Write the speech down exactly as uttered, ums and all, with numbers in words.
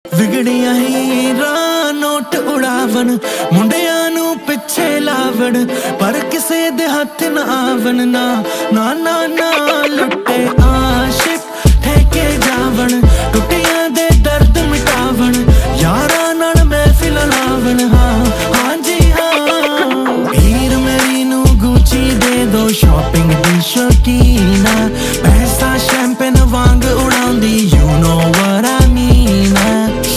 ਵਿਗੜੀਆਂ ਹੀਰਾਂ note ਉਡਾਵਣ, ਮੁੰਡਿਆਂ ਨੂੰ ਪਿੱਛੇ ਲਾਵਣ, ਪਰ ਕਿਸੇ ਦੇ ਹੱਥ ਨਾ ਆਵਣ। ਨਾ ਨਾ ਨਾ ਨਾ ਲੁੱਟੇ